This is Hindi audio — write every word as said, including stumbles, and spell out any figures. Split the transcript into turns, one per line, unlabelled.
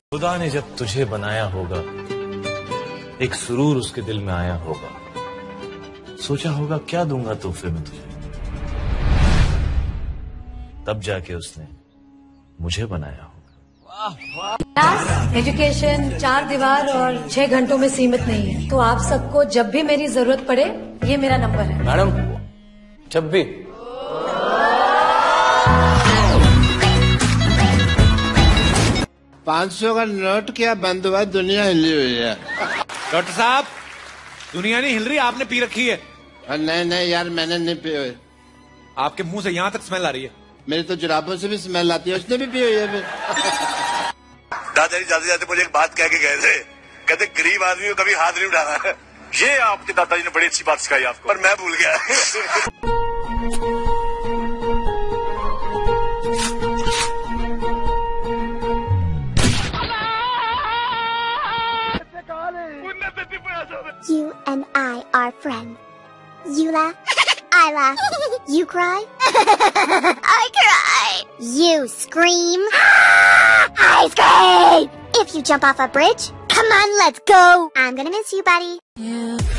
खुदा ने जब तुझे बनाया होगा, एक सुरूर उसके दिल में आया होगा, सोचा होगा क्या दूंगा तोहफे में तुझे, तब जाके उसने मुझे बनाया होगा।
क्लास, एजुकेशन चार दीवार और छह घंटों में सीमित नहीं है, तो आप सबको जब भी मेरी जरूरत पड़े, ये मेरा नंबर है।
मैडम, जब भी।
पाँच सौ का नोट क्या बंद हुआ, दुनिया हिली हुई है।
डॉक्टर साहब, दुनिया नहीं हिल रही, आपने पी रखी है।
नहीं नहीं यार, मैंने नहीं पी हुई।
आपके मुंह से यहाँ तक स्मेल आ रही है।
मेरी तो जुराबों से भी स्मेल आती है, उसने भी पी हुई है फिर।
दादाजी जाते जाते मुझे एक बात कह के गए थे, कहते गरीब आदमी को कभी हाथ नहीं उठाना है। ये आपके दादाजी ने बड़ी अच्छी बात सिखाई आपको, पर मैं भूल गया।
You and I are friends. You laugh, I laugh. You cry, I cry. You scream, I scream. If you jump off a bridge, come on, let's go. I'm gonna miss you, buddy.
Yeah.